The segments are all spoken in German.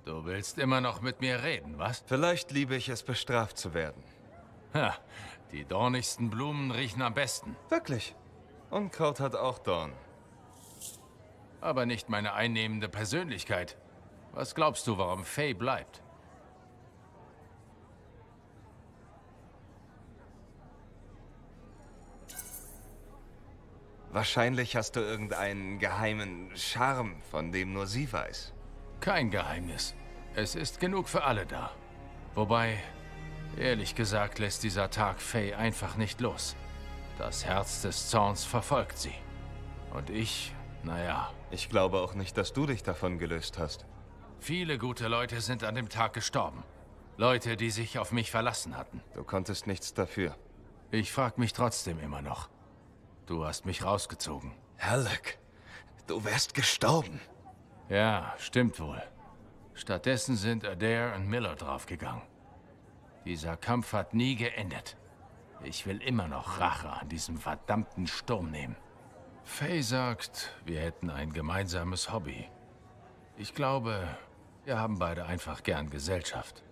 Du willst immer noch mit mir reden, was? Vielleicht liebe ich es, bestraft zu werden. Ha, die dornigsten Blumen riechen am besten. Wirklich. Unkraut hat auch Dorn. Aber nicht meine einnehmende Persönlichkeit. Was glaubst du, warum Faye bleibt? Wahrscheinlich hast du irgendeinen geheimen Charme, von dem nur sie weiß. Kein Geheimnis. Es ist genug für alle da. Wobei, ehrlich gesagt, lässt dieser Tag Faye einfach nicht los. Das Herz des Zorns verfolgt sie. Und ich, naja. Ich glaube auch nicht, dass du dich davon gelöst hast. Viele gute Leute sind an dem Tag gestorben. Leute, die sich auf mich verlassen hatten. Du konntest nichts dafür. Ich frag mich trotzdem immer noch. Du hast mich rausgezogen. Halleck, du wärst gestorben. Ja, stimmt wohl. Stattdessen sind Adair und Miller draufgegangen. Dieser Kampf hat nie geendet. Ich will immer noch Rache an diesem verdammten Sturm nehmen. Faye sagt, wir hätten ein gemeinsames Hobby. Ich glaube, wir haben beide einfach gern Gesellschaft.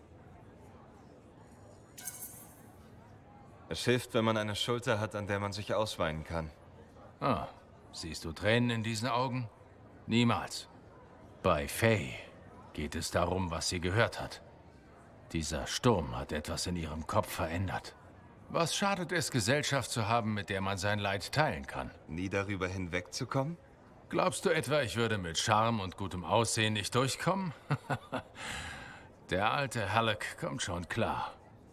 Es hilft, wenn man eine Schulter hat, an der man sich ausweinen kann. Ah, siehst du Tränen in diesen Augen? Niemals. Bei Faye geht es darum, was sie gehört hat. Dieser Sturm hat etwas in ihrem Kopf verändert. Was schadet es, Gesellschaft zu haben, mit der man sein Leid teilen kann? Nie darüber hinwegzukommen? Glaubst du etwa, ich würde mit Charme und gutem Aussehen nicht durchkommen? Der alte Halleck kommt schon klar.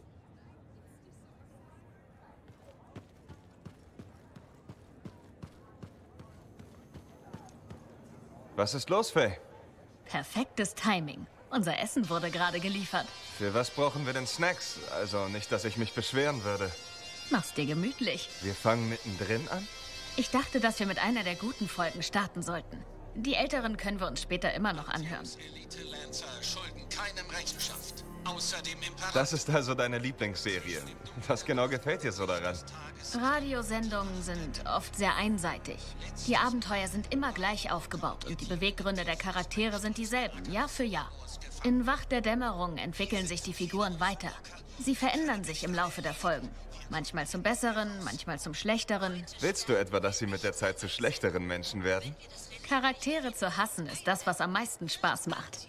Was ist los, Faye? Perfektes Timing. Unser Essen wurde gerade geliefert. Für was brauchen wir denn Snacks? Also nicht, dass ich mich beschweren würde. Mach's dir gemütlich. Wir fangen mittendrin an? Ich dachte, dass wir mit einer der guten Folgen starten sollten. Die älteren können wir uns später immer noch anhören. Elite-Lancer schulden keinem Rechenschaft. Außer dem Imperator. Das ist also deine Lieblingsserie. Was genau gefällt dir so daran? Radiosendungen sind oft sehr einseitig. Die Abenteuer sind immer gleich aufgebaut und die Beweggründe der Charaktere sind dieselben, Jahr für Jahr. In Wacht der Dämmerung entwickeln sich die Figuren weiter. Sie verändern sich im Laufe der Folgen. Manchmal zum Besseren, manchmal zum Schlechteren. Willst du etwa, dass sie mit der Zeit zu schlechteren Menschen werden? Charaktere zu hassen ist das, was am meisten Spaß macht.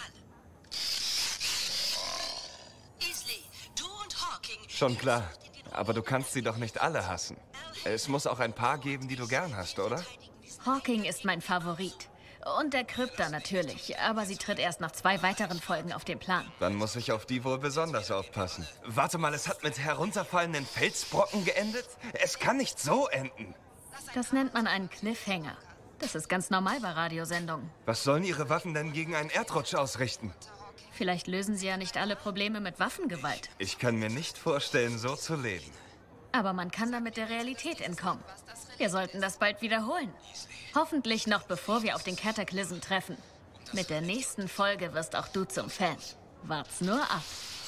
Schon klar. Aber du kannst sie doch nicht alle hassen. Es muss auch ein paar geben, die du gern hast, oder? Hawking ist mein Favorit. Und der Krypta natürlich. Aber sie tritt erst nach 2 weiteren Folgen auf den Plan. Dann muss ich auf die wohl besonders aufpassen. Warte mal, es hat mit herunterfallenden Felsbrocken geendet? Es kann nicht so enden. Das nennt man einen Cliffhanger. Das ist ganz normal bei Radiosendungen. Was sollen ihre Waffen denn gegen einen Erdrutsch ausrichten? Vielleicht lösen sie ja nicht alle Probleme mit Waffengewalt. Ich kann mir nicht vorstellen, so zu leben. Aber man kann damit der Realität entkommen. Wir sollten das bald wiederholen. Hoffentlich noch bevor wir auf den Cataclysm treffen. Mit der nächsten Folge wirst auch du zum Fan. Wart's nur ab.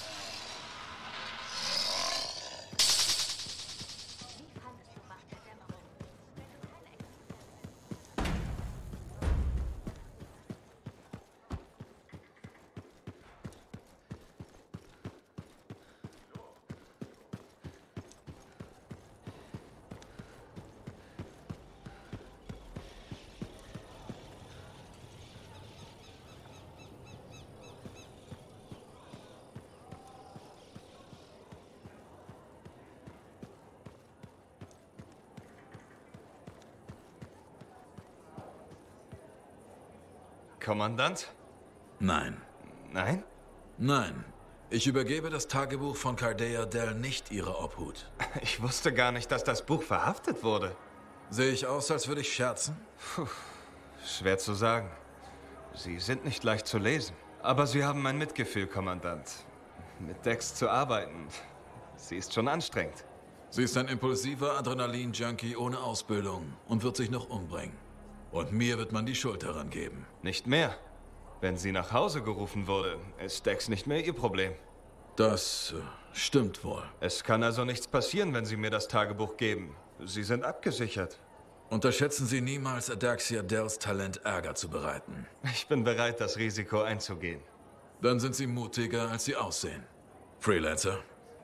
Kommandant? Nein. Nein? Nein. Ich übergebe das Tagebuch von Cardea Dell nicht ihrer Obhut. Ich wusste gar nicht, dass das Buch verhaftet wurde. Sehe ich aus, als würde ich scherzen? Schwer zu sagen. Sie sind nicht leicht zu lesen. Aber Sie haben mein Mitgefühl, Kommandant. Mit Dex zu arbeiten, sie ist schon anstrengend. Sie ist ein impulsiver Adrenalin-Junkie ohne Ausbildung und wird sich noch umbringen. Und mir wird man die Schuld daran geben. Nicht mehr. Wenn sie nach Hause gerufen wurde, ist Dex nicht mehr ihr Problem. Das stimmt wohl. Es kann also nichts passieren, wenn Sie mir das Tagebuch geben. Sie sind abgesichert. Unterschätzen Sie niemals Adaxia Dells Talent, Ärger zu bereiten. Ich bin bereit, das Risiko einzugehen. Dann sind Sie mutiger, als Sie aussehen. Freelancer.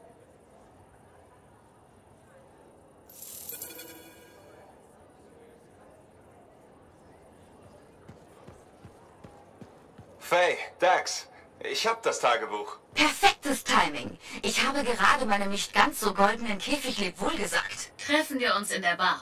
Faye, Dax, ich hab das Tagebuch. Perfektes Timing. Ich habe gerade meinem nicht ganz so goldenen Käfiglebwohl gesagt. Treffen wir uns in der Bar.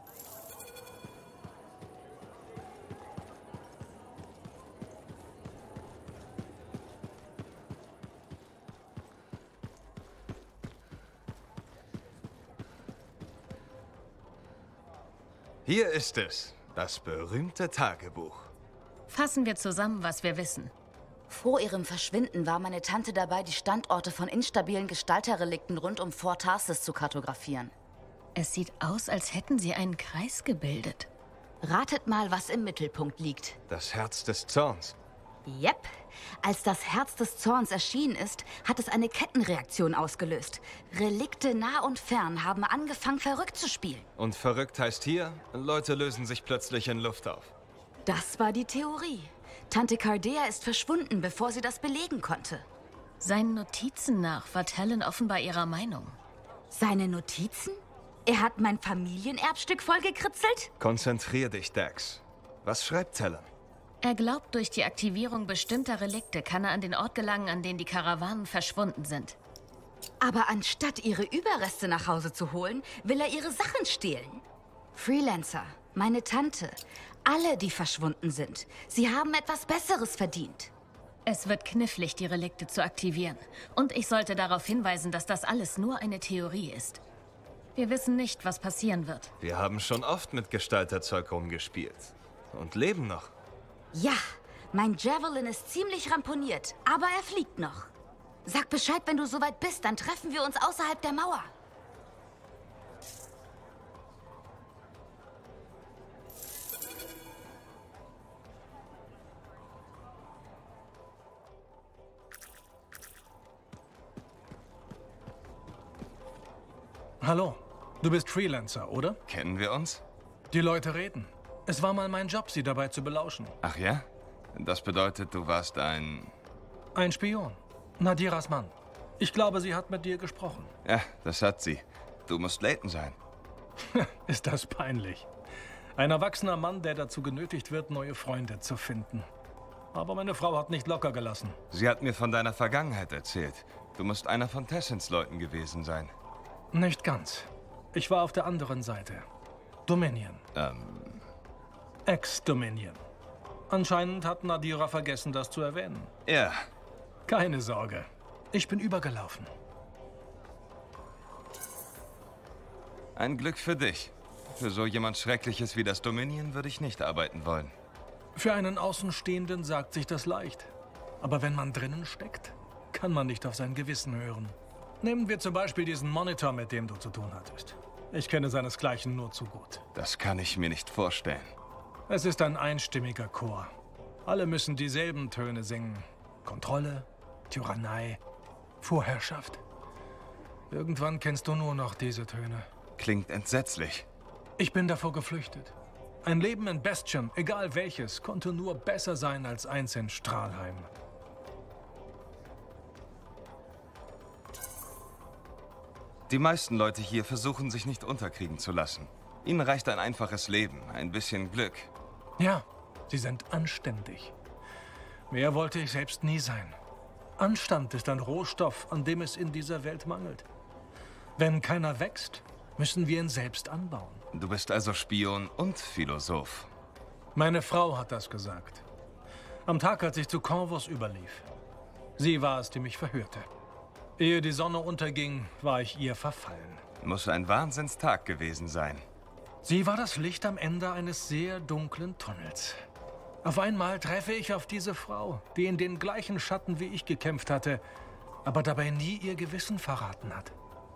Hier ist es, das berühmte Tagebuch. Fassen wir zusammen, was wir wissen. Vor ihrem Verschwinden war meine Tante dabei, die Standorte von instabilen Gestalterrelikten rund um Fort Tarsis zu kartografieren. Es sieht aus, als hätten sie einen Kreis gebildet. Ratet mal, was im Mittelpunkt liegt. Das Herz des Zorns. Yep. Als das Herz des Zorns erschienen ist, hat es eine Kettenreaktion ausgelöst. Relikte nah und fern haben angefangen, verrückt zu spielen. Und verrückt heißt hier, Leute lösen sich plötzlich in Luft auf. Das war die Theorie. Tante Cardea ist verschwunden, bevor sie das belegen konnte. Seinen Notizen nach war Talon offenbar ihrer Meinung. Seine Notizen? Er hat mein Familienerbstück vollgekritzelt? Konzentrier dich, Dax. Was schreibt Talon? Er glaubt, durch die Aktivierung bestimmter Relikte kann er an den Ort gelangen, an den die Karawanen verschwunden sind. Aber anstatt ihre Überreste nach Hause zu holen, will er ihre Sachen stehlen. Freelancer, meine Tante, alle, die verschwunden sind, sie haben etwas Besseres verdient. Es wird knifflig, die Relikte zu aktivieren. Und ich sollte darauf hinweisen, dass das alles nur eine Theorie ist. Wir wissen nicht, was passieren wird. Wir haben schon oft mit Gestalterzeug rumgespielt. Und leben noch. Ja, mein Javelin ist ziemlich ramponiert, aber er fliegt noch. Sag Bescheid, wenn du soweit bist, dann treffen wir uns außerhalb der Mauer. Hallo, du bist Freelancer, oder? Kennen wir uns? Die Leute reden. Es war mal mein Job, sie dabei zu belauschen. Ach ja? Das bedeutet, du warst ein... Ein Spion. Nadiras Mann. Ich glaube, sie hat mit dir gesprochen. Ja, das hat sie. Du musst Layton sein. Ist das peinlich. Ein erwachsener Mann, der dazu genötigt wird, neue Freunde zu finden. Aber meine Frau hat nicht locker gelassen. Sie hat mir von deiner Vergangenheit erzählt. Du musst einer von Tessins Leuten gewesen sein. Nicht ganz. Ich war auf der anderen Seite. Dominion. Ex-Dominion. Anscheinend hat Nadira vergessen, das zu erwähnen. Ja. Keine Sorge. Ich bin übergelaufen. Ein Glück für dich. Für so jemand Schreckliches wie das Dominion würde ich nicht arbeiten wollen. Für einen Außenstehenden sagt sich das leicht. Aber wenn man drinnen steckt, kann man nicht auf sein Gewissen hören. Nehmen wir zum Beispiel diesen Monitor, mit dem du zu tun hattest. Ich kenne seinesgleichen nur zu gut. Das kann ich mir nicht vorstellen. Es ist ein einstimmiger Chor. Alle müssen dieselben Töne singen. Kontrolle, Tyrannei, Vorherrschaft. Irgendwann kennst du nur noch diese Töne. Klingt entsetzlich. Ich bin davor geflüchtet. Ein Leben in Bastion, egal welches, konnte nur besser sein als eins in Strahlheim. Die meisten Leute hier versuchen, sich nicht unterkriegen zu lassen. Ihnen reicht ein einfaches Leben, ein bisschen Glück. Ja, sie sind anständig. Mehr wollte ich selbst nie sein. Anstand ist ein Rohstoff, an dem es in dieser Welt mangelt. Wenn keiner wächst, müssen wir ihn selbst anbauen. Du bist also Spion und Philosoph. Meine Frau hat das gesagt. Am Tag, als ich zu Corvus überlief. Sie war es, die mich verhörte. Ehe die Sonne unterging, war ich ihr verfallen. Muss ein Wahnsinnstag gewesen sein. Sie war das Licht am Ende eines sehr dunklen Tunnels. Auf einmal treffe ich auf diese Frau, die in den gleichen Schatten wie ich gekämpft hatte, aber dabei nie ihr Gewissen verraten hat.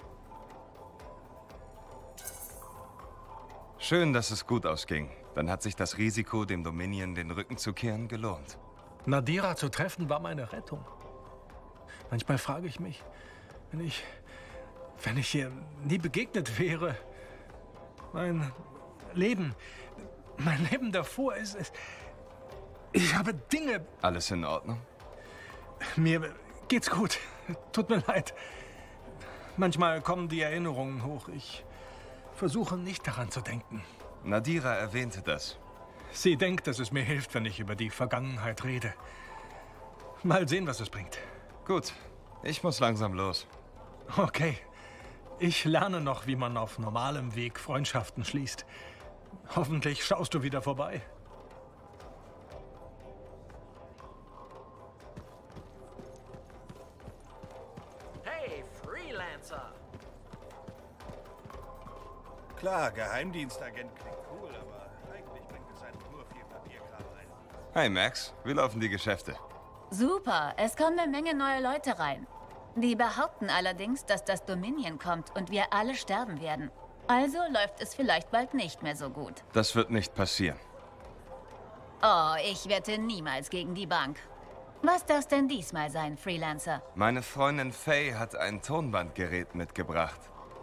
Schön, dass es gut ausging. Dann hat sich das Risiko, dem Dominion den Rücken zu kehren, gelohnt. Nadira zu treffen, war meine Rettung. Manchmal frage ich mich, wenn ich ihr nie begegnet wäre, mein Leben, mein Leben davor ist... Ich habe Dinge... Alles in Ordnung? Mir geht's gut. Tut mir leid. Manchmal kommen die Erinnerungen hoch. Ich versuche nicht daran zu denken. Nadira erwähnte das. Sie denkt, dass es mir hilft, wenn ich über die Vergangenheit rede. Mal sehen, was es bringt. Gut, ich muss langsam los. Okay. Ich lerne noch, wie man auf normalem Weg Freundschaften schließt. Hoffentlich schaust du wieder vorbei. Hey, Freelancer! Klar, Geheimdienstagent klingt cool, aber eigentlich bringt es einem nur viel Papierkram ein. Hi Max, wie laufen die Geschäfte? Super, es kommen eine Menge neue Leute rein. Die behaupten allerdings, dass das Dominion kommt und wir alle sterben werden. Also läuft es vielleicht bald nicht mehr so gut. Das wird nicht passieren. Oh, ich wette niemals gegen die Bank. Was darf's denn diesmal sein, Freelancer? Meine Freundin Faye hat ein Tonbandgerät mitgebracht.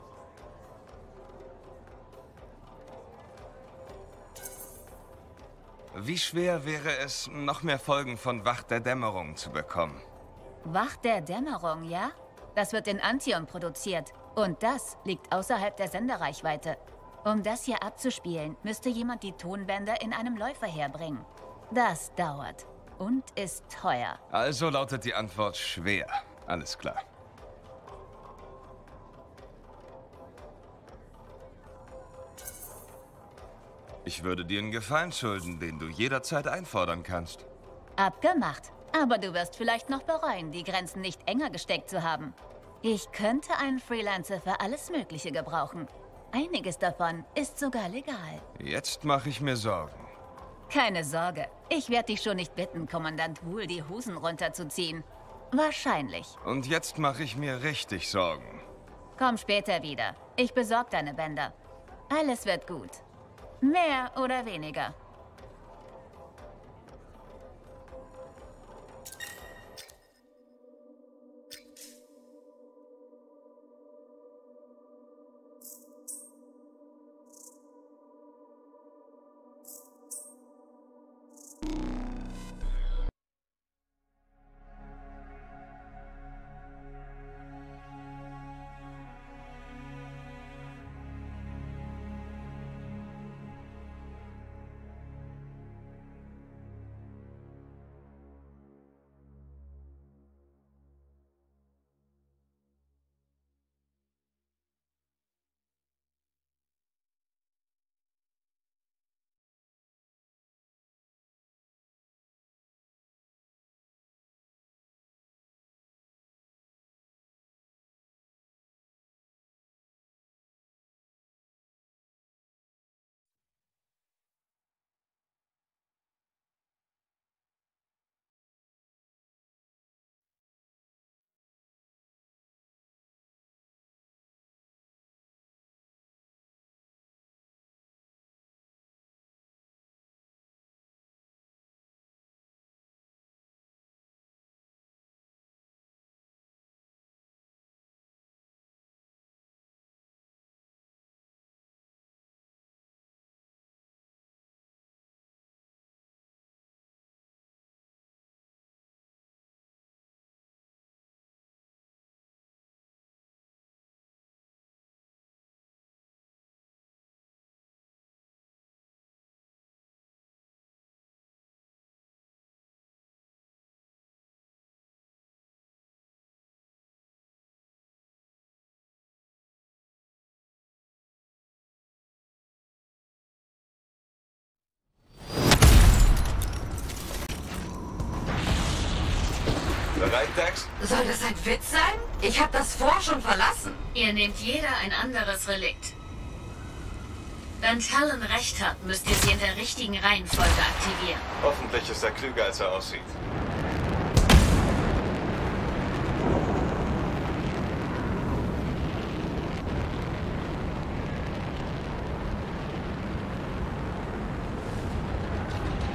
Wie schwer wäre es, noch mehr Folgen von Wacht der Dämmerung zu bekommen? Wacht der Dämmerung, ja? Das wird in Antion produziert. Und das liegt außerhalb der Sendereichweite. Um das hier abzuspielen, müsste jemand die Tonbänder in einem Läufer herbringen. Das dauert. Und ist teuer. Also lautet die Antwort schwer. Alles klar. Ich würde dir einen Gefallen schulden, den du jederzeit einfordern kannst. Abgemacht. Aber du wirst vielleicht noch bereuen, die Grenzen nicht enger gesteckt zu haben. Ich könnte einen Freelancer für alles Mögliche gebrauchen. Einiges davon ist sogar legal. Jetzt mache ich mir Sorgen. Keine Sorge. Ich werde dich schon nicht bitten, Kommandant Wool die Hosen runterzuziehen. Wahrscheinlich. Und jetzt mache ich mir richtig Sorgen. Komm später wieder. Ich besorge deine Bänder. Alles wird gut. Mehr oder weniger. Bereit, Dex? Soll das ein Witz sein? Ich habe das Fort schon verlassen. Ihr nehmt jeder ein anderes Relikt. Wenn Talon recht hat, müsst ihr sie in der richtigen Reihenfolge aktivieren. Hoffentlich ist er klüger, als er aussieht.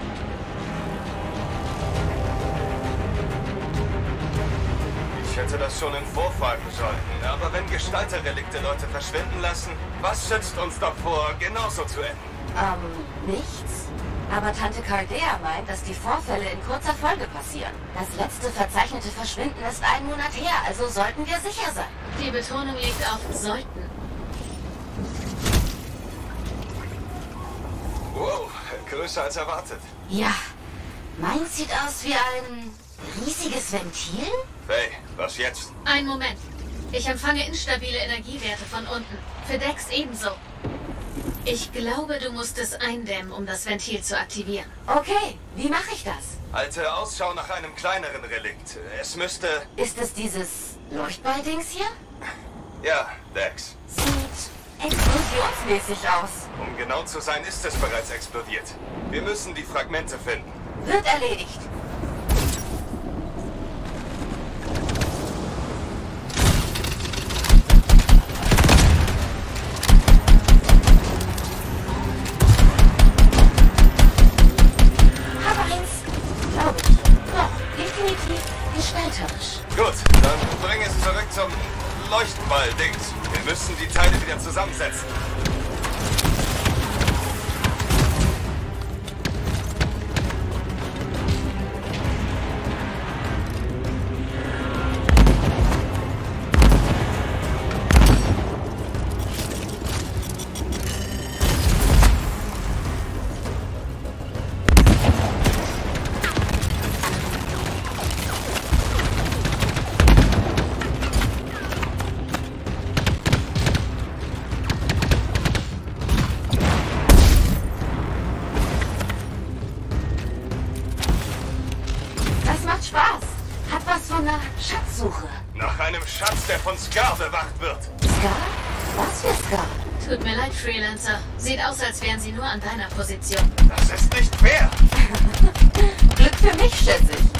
Ich schätze das schon in Vorfragen sollten. Aber wenn Gestalterrelikte Leute verschwinden lassen, was schützt uns davor, genauso zu enden? Nichts. Aber Tante Cardea meint, dass die Vorfälle in kurzer Folge passieren. Das letzte verzeichnete Verschwinden ist 1 Monat her, also sollten wir sicher sein. Die Betonung liegt auf sollten. Wow, größer als erwartet. Ja. Meins sieht aus wie ein riesiges Ventil? Hey, was jetzt? Ein Moment. Ich empfange instabile Energiewerte von unten. Für Dex ebenso. Ich glaube, du musst es eindämmen, um das Ventil zu aktivieren. Okay, wie mache ich das? Halte Ausschau nach einem kleineren Relikt. Es müsste... Ist es dieses Leuchtball-Dings hier? Ja, Dex. Sieht explosionsmäßig aus. Um genau zu sein, ist es bereits explodiert. Wir müssen die Fragmente finden. Wird erledigt. Gut, dann bring es zurück zum Leuchtball-Dings. Wir müssen die Teile wieder zusammensetzen. Nach einem Schatz, der von Scar bewacht wird. Scar? Was für Scar? Tut mir leid, Freelancer. Sieht aus, als wären sie nur an deiner Position. Das ist nicht fair. Glück für mich, schätze ich.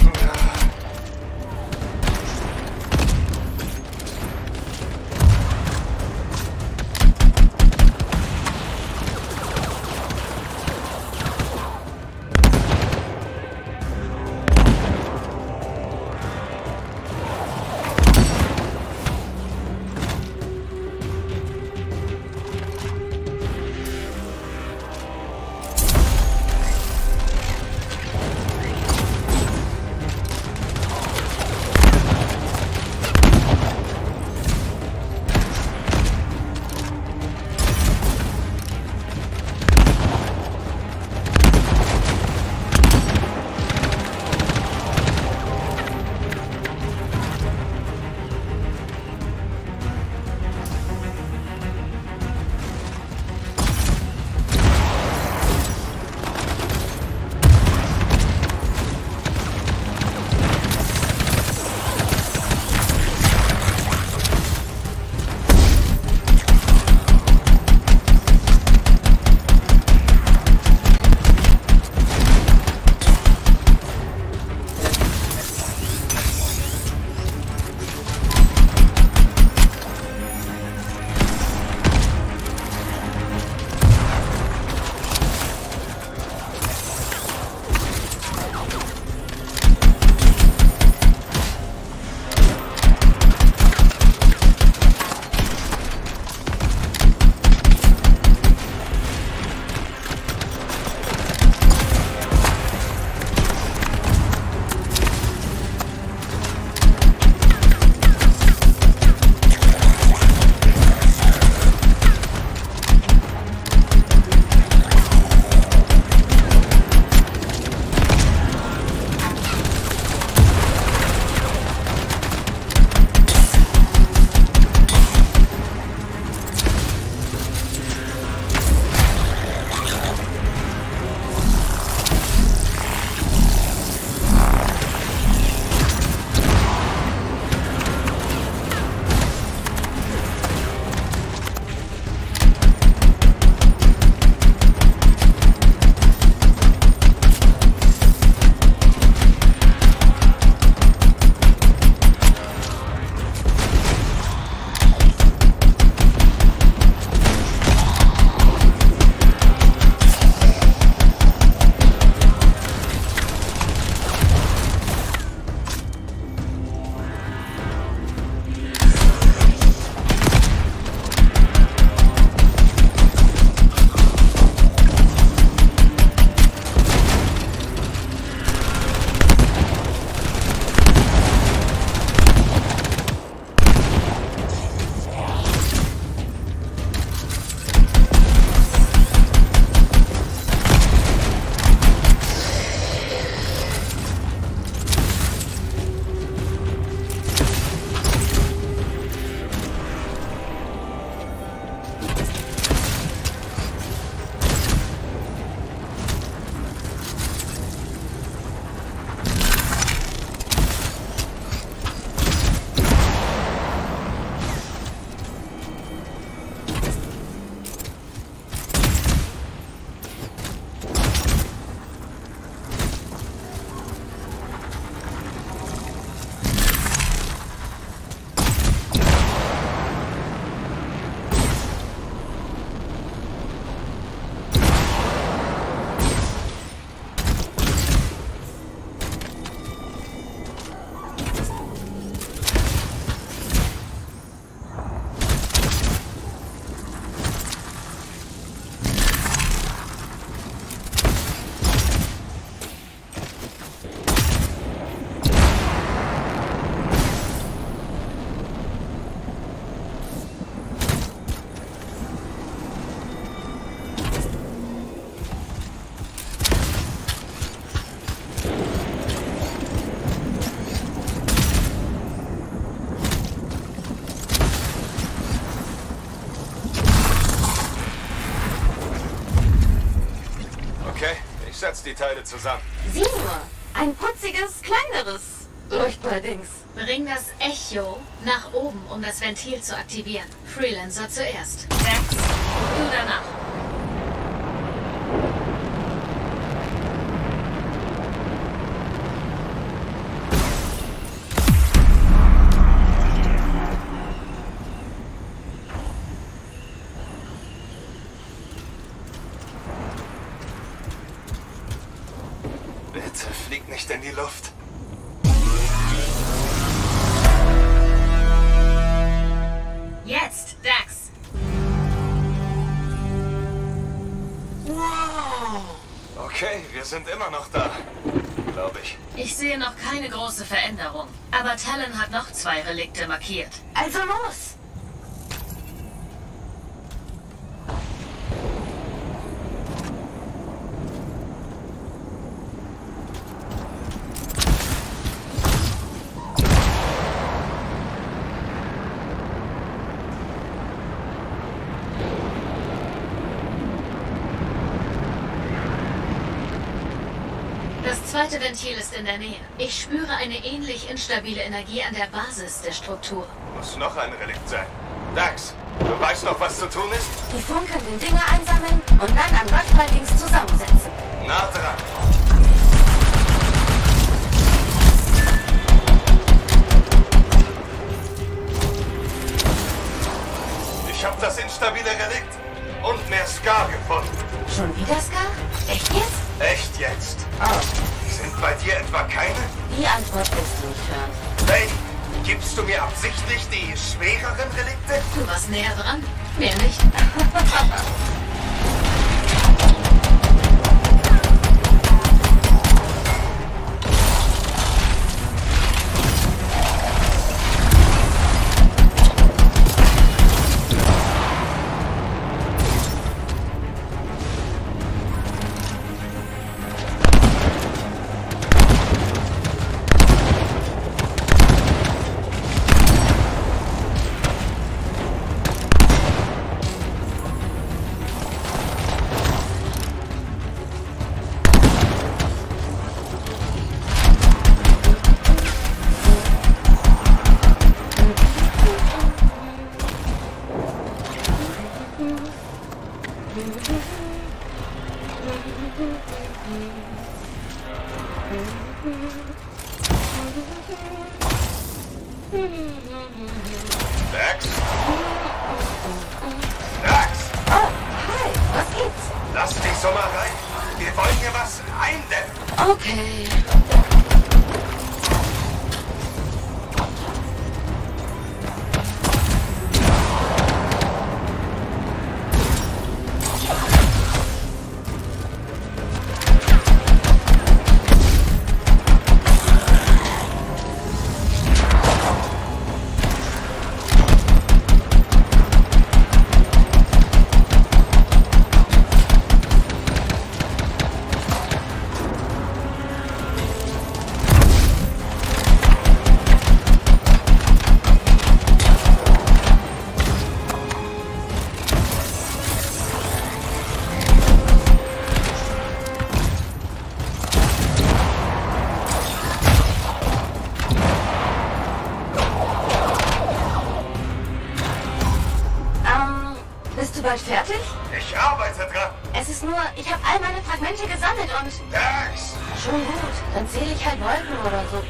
setz die Teile zusammen. Sieh nur, ein putziges, kleineres Leuchtballdings. Bring das Echo nach oben, um das Ventil zu aktivieren. Freelancer zuerst. Dax, du danach. Bitte flieg nicht in die Luft. Jetzt, Dax. Wow. Okay, wir sind immer noch da. Glaube ich. Ich sehe noch keine große Veränderung. Aber Talon hat noch 2 Relikte markiert. Also los! Das zweite Ventil ist in der Nähe. Ich spüre eine ähnlich instabile Energie an der Basis der Struktur. Muss noch ein Relikt sein. Dax, du weißt noch, was zu tun ist? Die funkelnden Dinge einsammeln und dann am Leuchtballdings zusammensetzen. Nah dran. Ich habe das instabile Relikt und mehr Scar gefunden. Schon wieder Scar? Echt jetzt? Echt jetzt? Oh. Sind bei dir etwa keine? Die Antwort willst du nicht hören. Hey, gibst du mir absichtlich die schwereren Relikte? Du warst näher dran. Mehr nicht. Dax? Dax! Oh, hi, was gibt's? Lass dich so mal rein. Wir wollen hier was eindämmen. Okay. Bist du bald fertig? Ich arbeite dran. Es ist nur, ich habe all meine Fragmente gesammelt und... Dax! Schon gut, dann zähle ich halt Wolken oder so.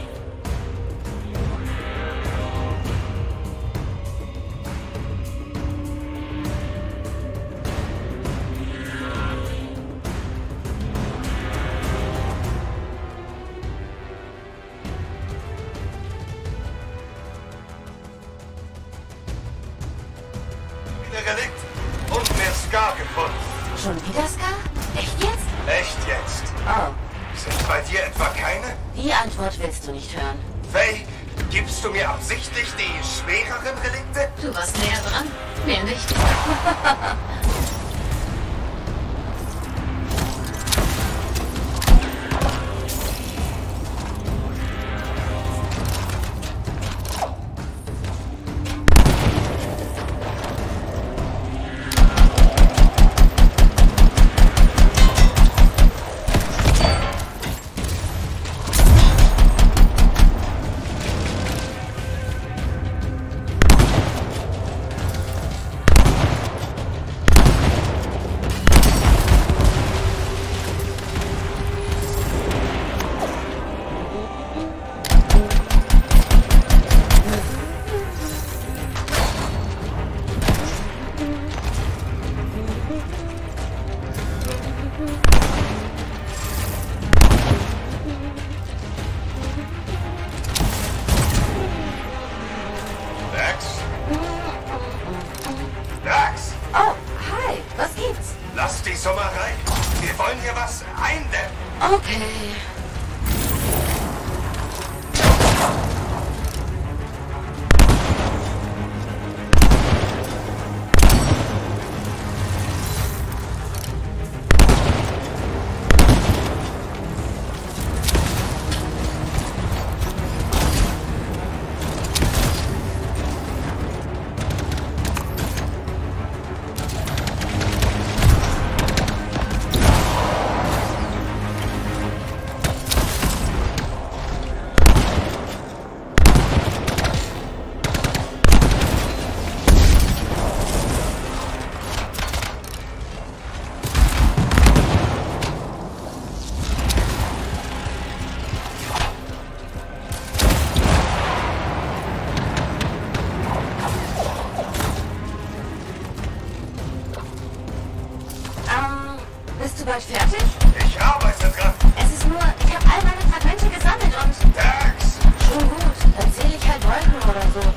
Relikt und mehr Scar gefunden. Schon wieder Scar? Echt jetzt? Echt jetzt? Oh. Sind bei dir etwa keine? Die Antwort willst du nicht hören. Faye, gibst du mir absichtlich die schwereren Relikte? Du warst näher dran. Mehr nicht. Wir wollen hier was eindämmen. Okay. Bist du bald fertig? Ich arbeite dran. Es ist nur, ich habe all meine Fragmente gesammelt und... Dax! Schon gut, dann zähle ich halt Wolken oder so.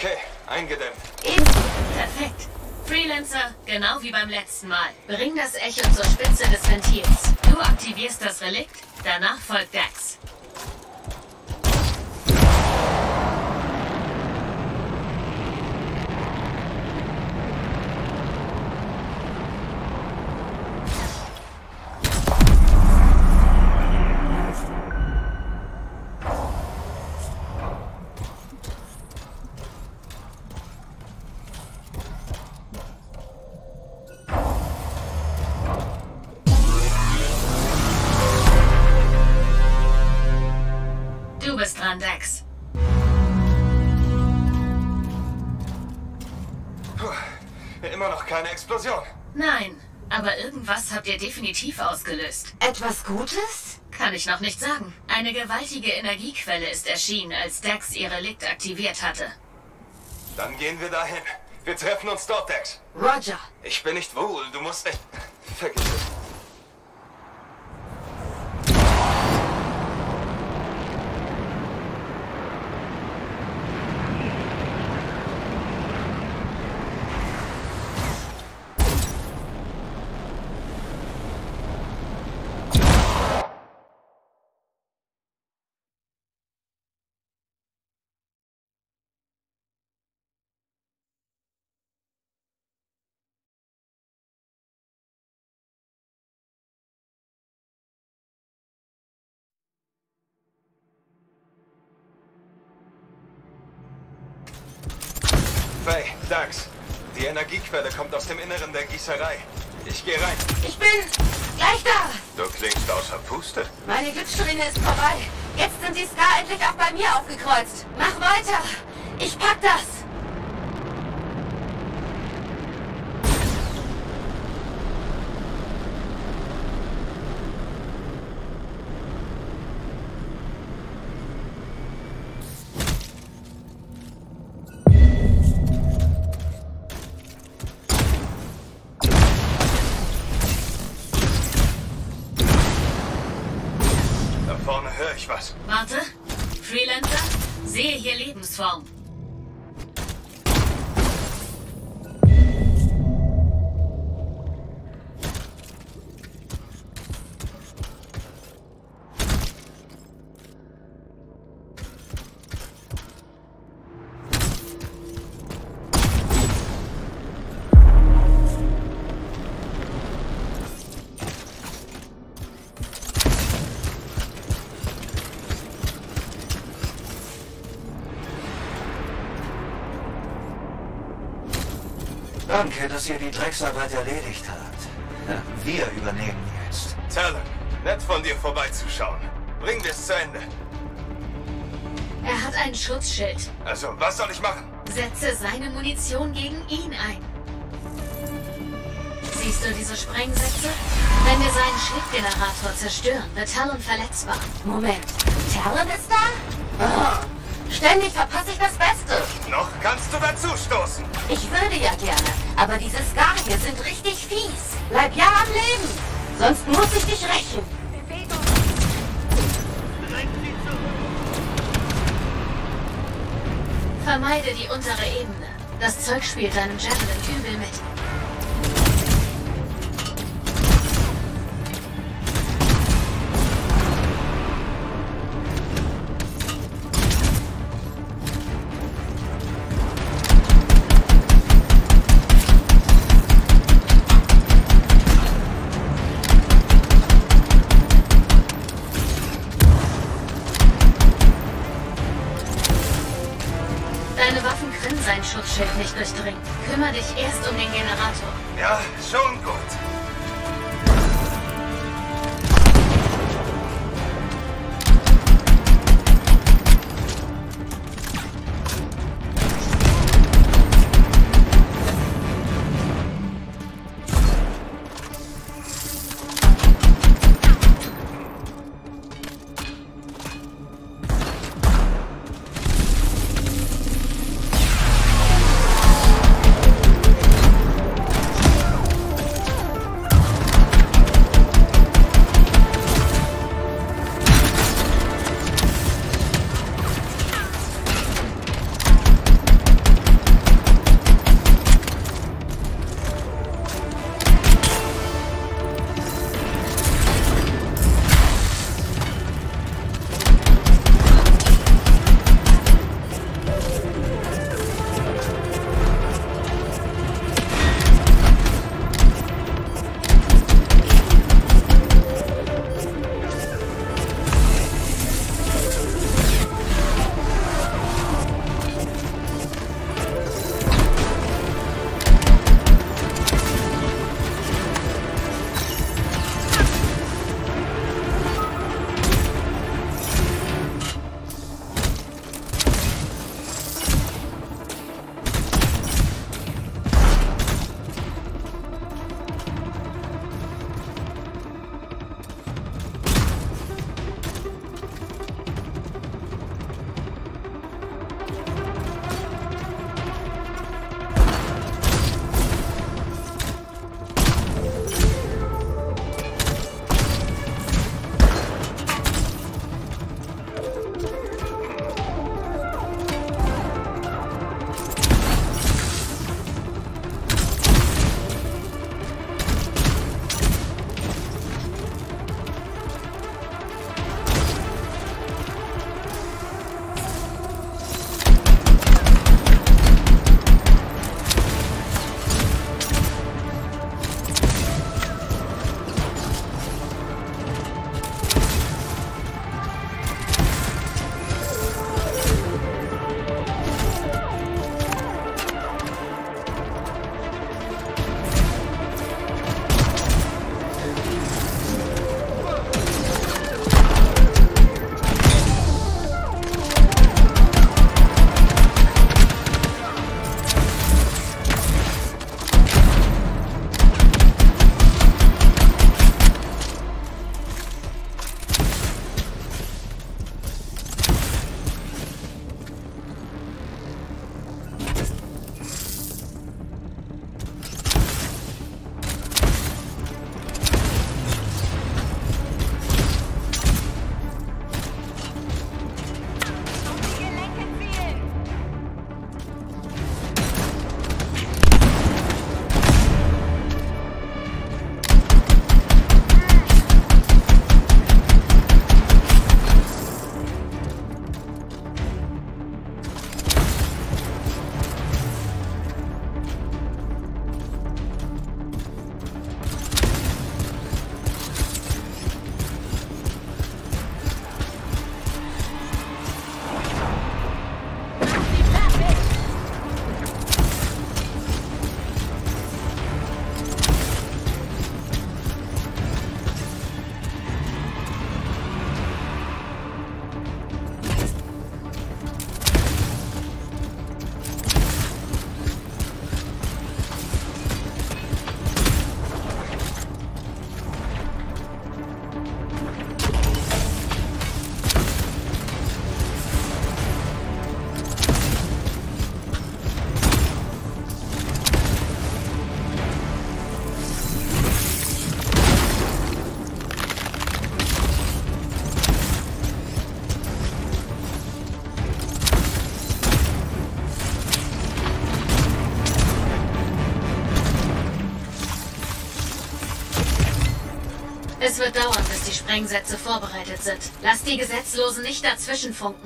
Okay, eingedämmt. Perfekt. Freelancer, genau wie beim letzten Mal. Bring das Echo zur Spitze des Ventils. Du aktivierst das Relikt, danach folgt Dax. Du bist dran, Dax. Puh, immer noch keine Explosion. Nein, aber irgendwas habt ihr definitiv ausgelöst. Etwas Gutes? Kann ich noch nicht sagen. Eine gewaltige Energiequelle ist erschienen, als Dax ihr Relikt aktiviert hatte. Dann gehen wir dahin. Wir treffen uns dort, Dax. Roger. Ich bin nicht wohl. Du musst echt... Vergiss es. Faye, Dax, die Energiequelle kommt aus dem Inneren der Gießerei. Ich gehe rein. Ich bin gleich da. Du klingst außer Puste. Meine Glückssträhne ist vorbei. Jetzt sind die Ska endlich auch bei mir aufgekreuzt. Mach weiter. Ich pack das. Höre ich was? Warte. Freelancer, sehe hier Lebensform. Danke, dass ihr die Drecksarbeit erledigt habt. Wir übernehmen jetzt. Talon, nett von dir vorbeizuschauen. Bringen wir es zu Ende. Er hat ein Schutzschild. Also, was soll ich machen? Setze seine Munition gegen ihn ein. Siehst du diese Sprengsätze? Wenn wir seinen Schildgenerator zerstören, wird Talon verletzbar. Moment, Talon ist da? Oh. Ständig verpasse ich das Beste. Noch kannst du dazu stoßen. Ich würde ja gerne, aber diese Ska hier sind richtig fies. Bleib ja am Leben, sonst muss ich dich rächen. Vermeide die untere Ebene. Das Zeug spielt deinem Javelin übel mit. Deine Waffen können sein Schutzschild nicht durchdringen. Kümmere dich erst um den Generator. Ja, schon gut. Es wird dauern, bis die Sprengsätze vorbereitet sind. Lass die Gesetzlosen nicht dazwischen funken.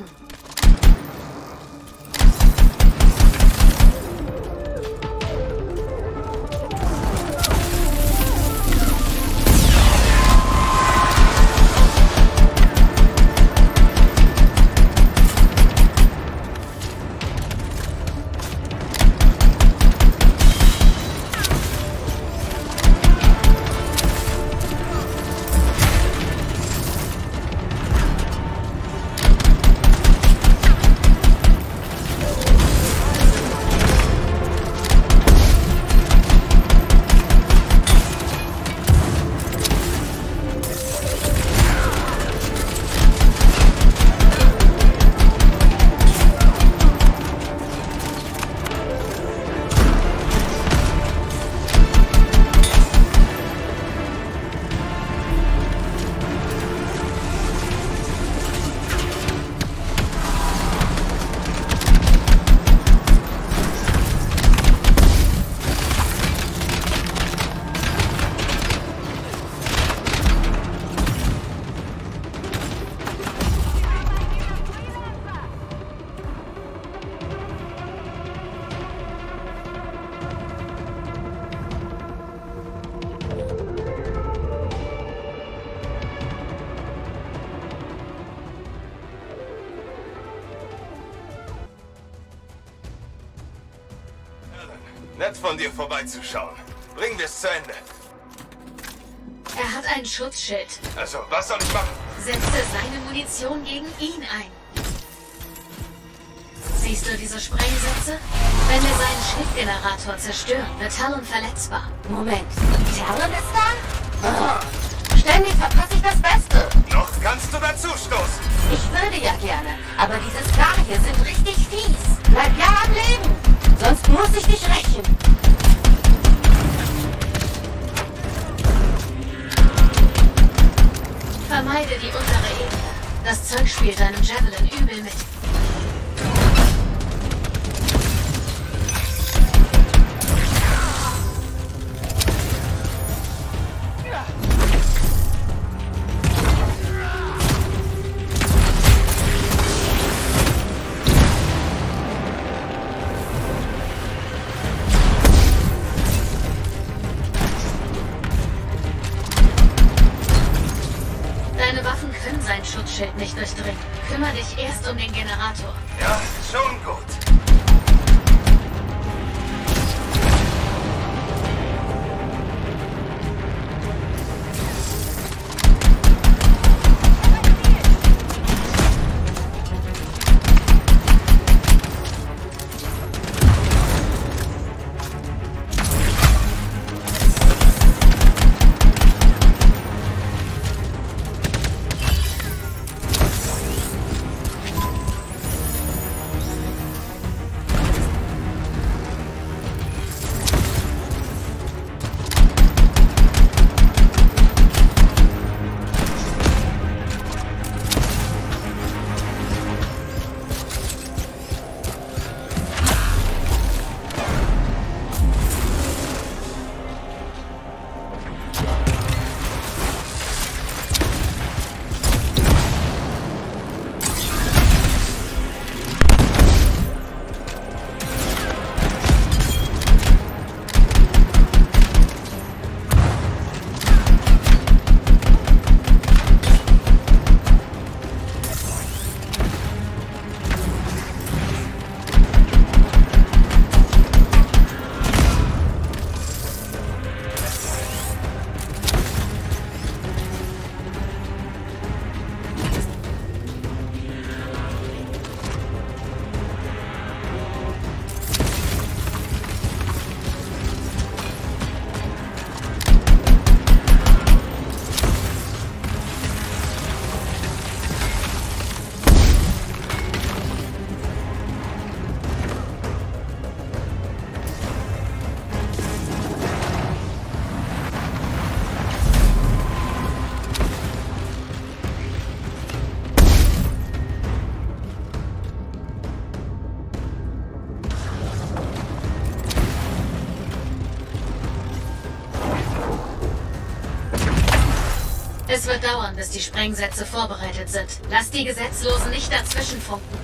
Nett von dir vorbeizuschauen. Bringen wir es zu Ende. Er hat ein Schutzschild. Also, was soll ich machen? Setze seine Munition gegen ihn ein. Siehst du diese Sprengsätze? Wenn wir seinen Schildgenerator zerstören, wird Talon verletzbar. Moment, Talon ist da? Oh, ständig verpasse ich das Beste. Noch kannst du dazu stoßen. Ich würde ja gerne, aber diese Star hier sind richtig fies. Bleib ja am Leben, sonst muss ich dich rächen. Vermeide die untere Ebene. Das Zeug spielt deinem Javelin übel mit. Deine Waffen können sein Schutzschild nicht durchdringen. Kümmere dich erst um den Generator. Ja, schon gut. Es wird dauern, bis die Sprengsätze vorbereitet sind. Lass die Gesetzlosen nicht dazwischenfunken.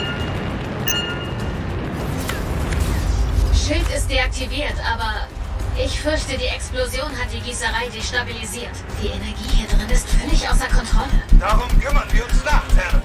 Schild ist deaktiviert, aber Ich fürchte, die Explosion hat die Gießerei destabilisiert. Die Energie hier drin ist völlig außer Kontrolle. Darum kümmern wir uns nach, Herr.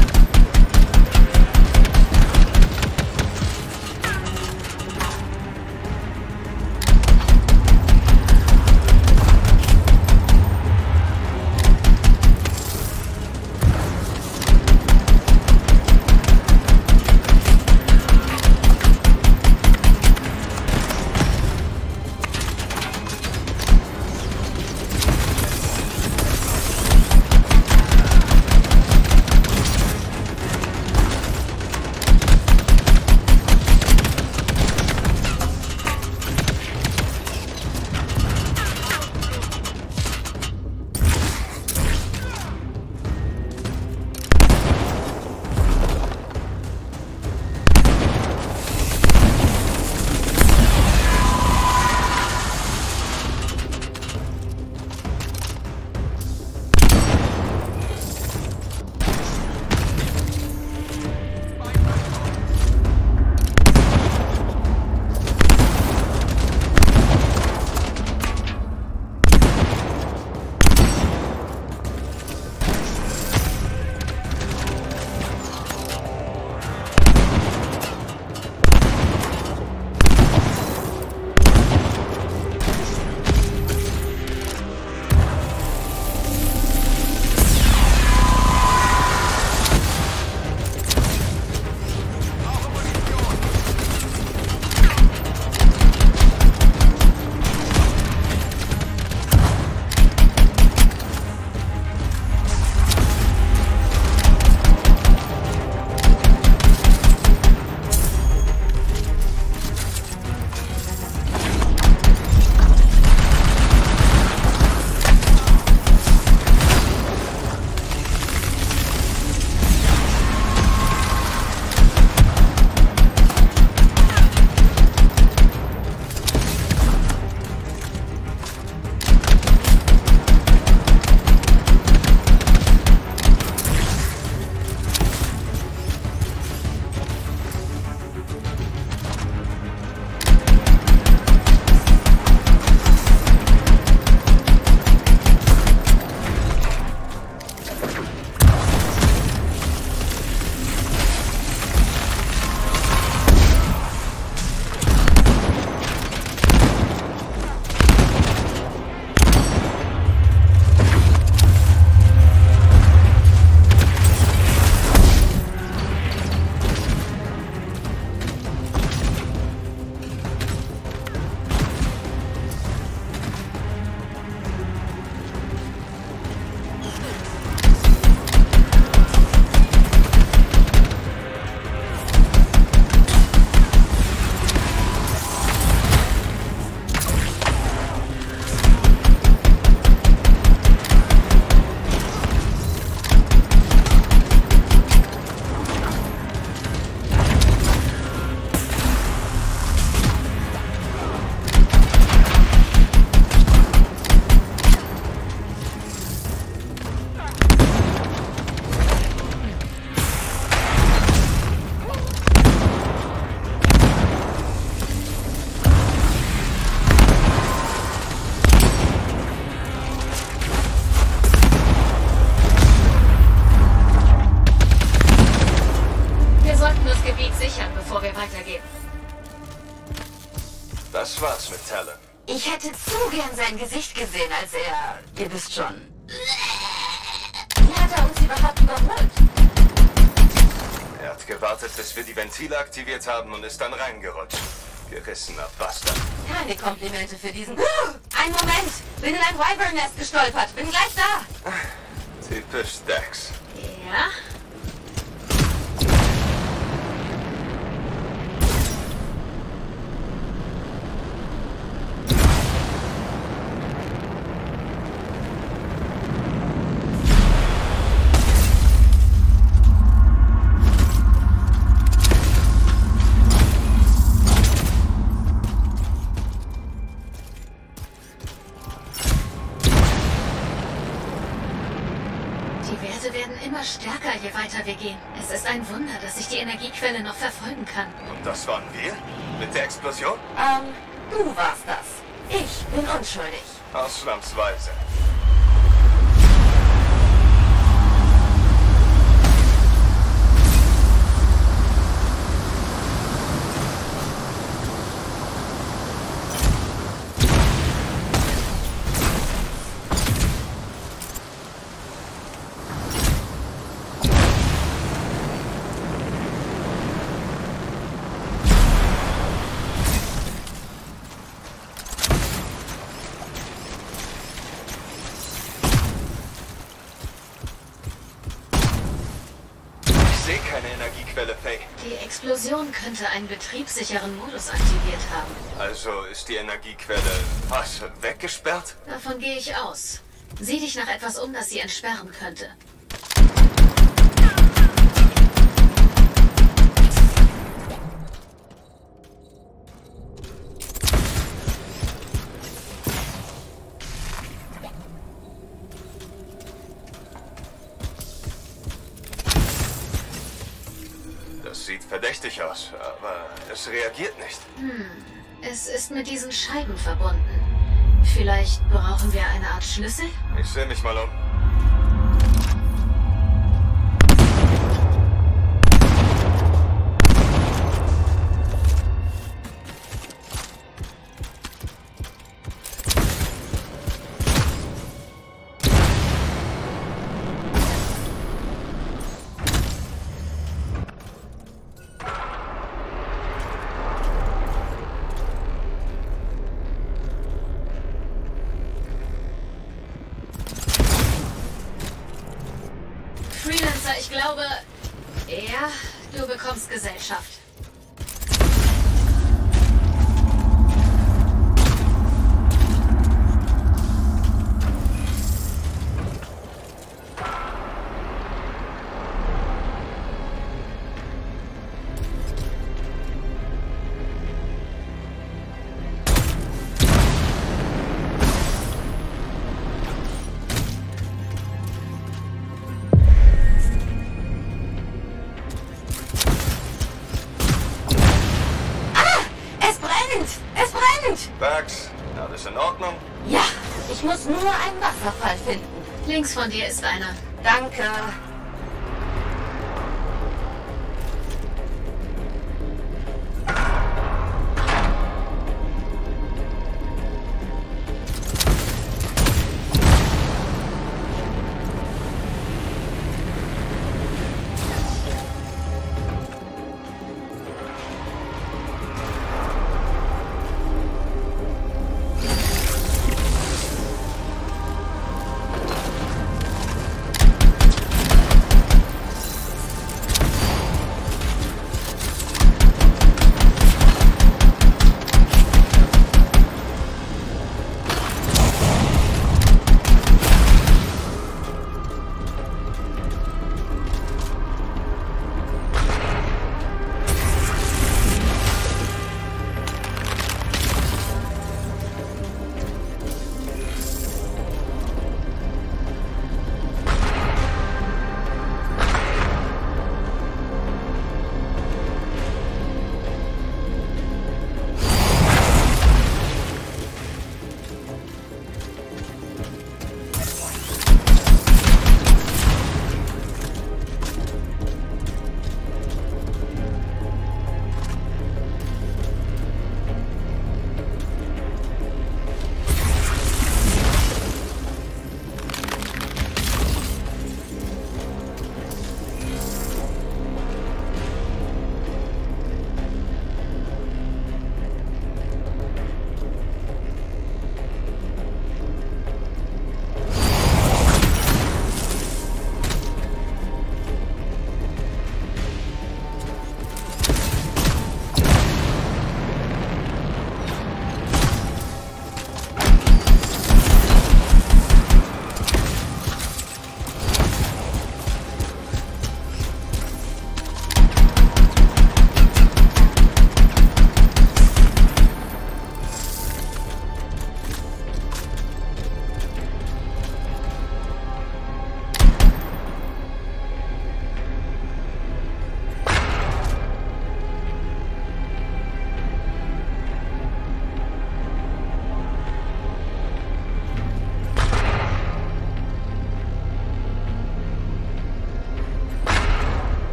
Das war's mit Talon. Ich hätte zu gern sein Gesicht gesehen, als er... Ihr wisst schon. Wie hat er uns überhaupt überholt? Er hat gewartet, bis wir die Ventile aktiviert haben und ist dann reingerutscht. Gerissener Bastard. Keine Komplimente für diesen... Einen Moment! Bin in ein Wyvern-Nest gestolpert. Bin gleich da. Typisch Dex. Ja? Stärker, je weiter wir gehen. Es ist ein Wunder, dass ich die Energiequelle noch verfolgen kann. Und das waren wir? Mit der Explosion? Du warst das. Ich bin unschuldig. Ausnahmsweise. Keine Energiequelle, Faye. Die Explosion könnte einen betriebssicheren Modus aktiviert haben. Also ist die Energiequelle, was, weggesperrt? Davon gehe ich aus. Sieh dich nach etwas um, das sie entsperren könnte. Sieht verdächtig aus, aber es reagiert nicht. Es ist mit diesen Scheiben verbunden. Vielleicht brauchen wir eine Art Schlüssel? Ich sehe mich mal um. Freelancer, ich glaube... Ja, du bekommst Gesellschaft. Bugs, alles in Ordnung? Ja, ich muss nur einen Wasserfall finden. Links von dir ist einer. Danke.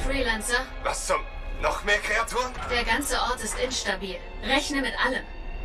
Freelancer. Was zum... Noch mehr Kreaturen? Der ganze Ort ist instabil. Rechne mit allem.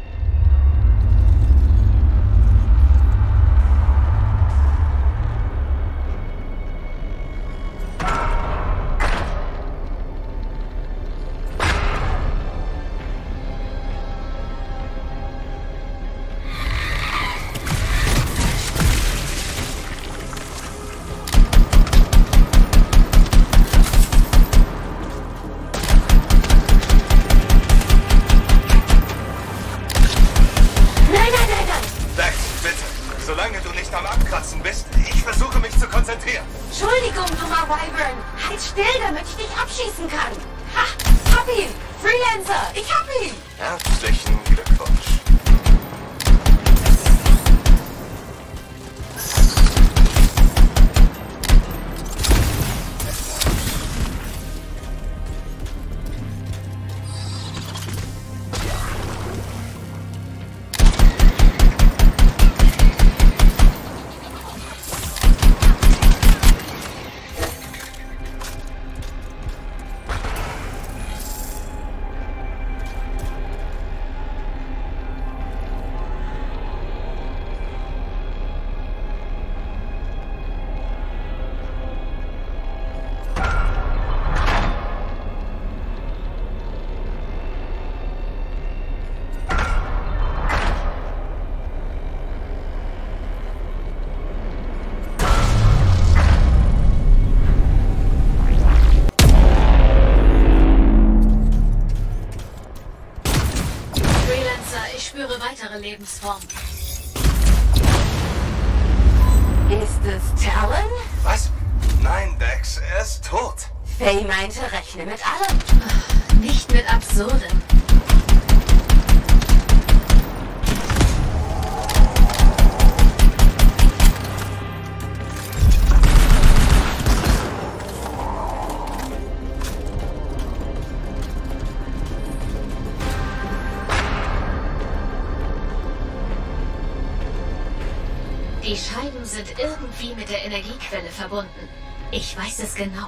Entschuldigung, dummer Wyvern. Halt still, damit ich dich abschießen kann. Ha, hab ihn. Freelancer, ich hab ihn. Herzlichen Glückwunsch. Lebensform. Ist es Talon? Was? Nein, Dex, er ist tot. Faye meinte, rechne mit allem. Nicht mit Absurdem. Die Scheiben sind irgendwie mit der Energiequelle verbunden. Ich weiß es genau.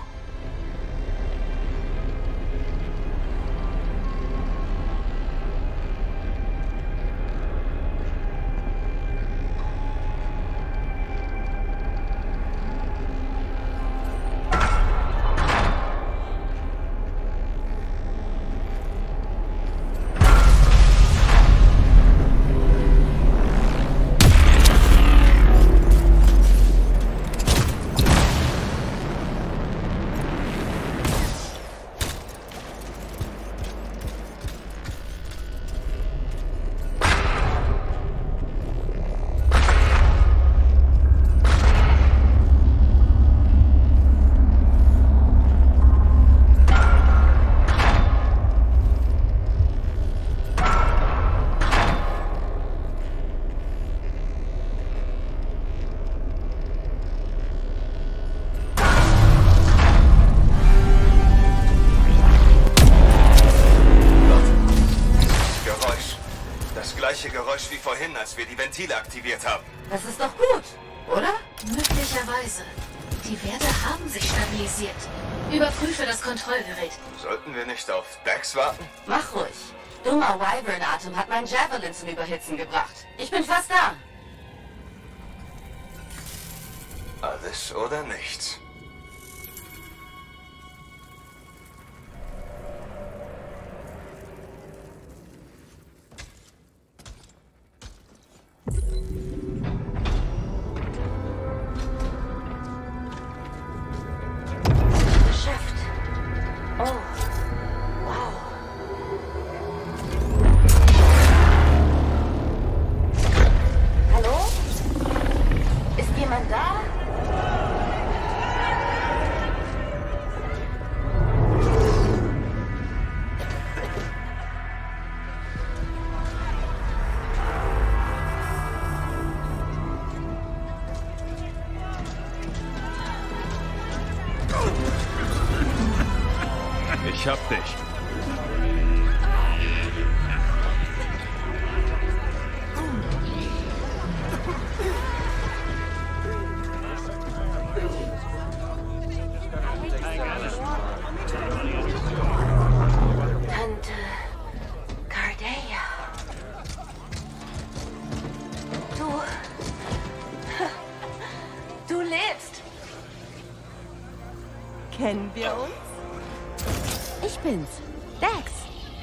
Geräusch wie vorhin, als wir die Ventile aktiviert haben. Das ist doch gut, oder? Möglicherweise. Die Werte haben sich stabilisiert. Überprüfe das Kontrollgerät. Sollten wir nicht auf Dex warten? Mach ruhig. Dummer Wyvern-Atem hat mein Javelin zum Überhitzen gebracht. Ich bin fast da. Alles oder nichts. Ich hab dich. wir uns? Ich bin's. Dax.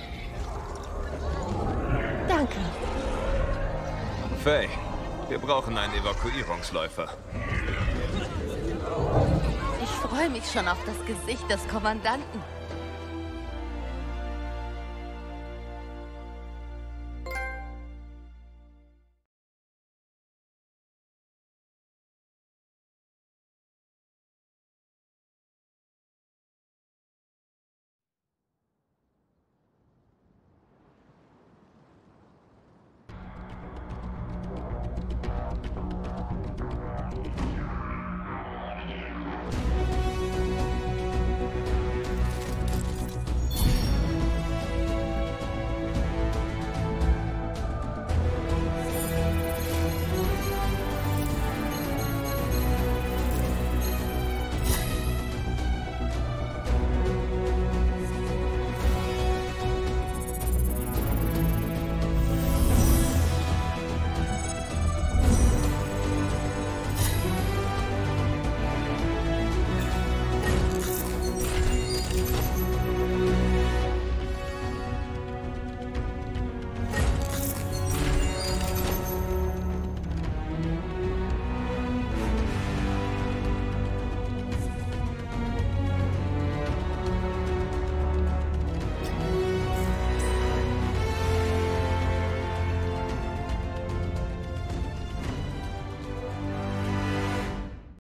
Danke. Faye, wir brauchen einen Evakuierungsläufer. Ich freue mich schon auf das Gesicht des Kommandanten.